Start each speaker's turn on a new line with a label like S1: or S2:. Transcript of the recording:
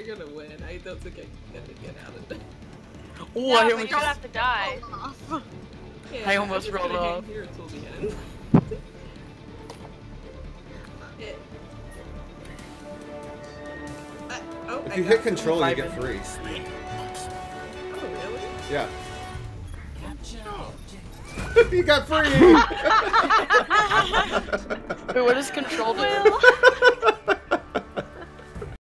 S1: you're gonna win. I don't think I'm gonna get out of it.
S2: Oh,
S3: Yeah,
S2: I
S3: but
S2: almost
S3: you don't have to die.
S1: Yeah,
S2: I almost
S1: I'm just
S2: rolled
S1: gonna hang
S2: off.
S1: here until the end. Oh,
S4: If you hit control, you
S2: 5
S4: get free.
S1: Oh, really?
S4: Yeah.
S1: Oh.
S4: You got free!
S2: Wait, what does control do?
S3: Will.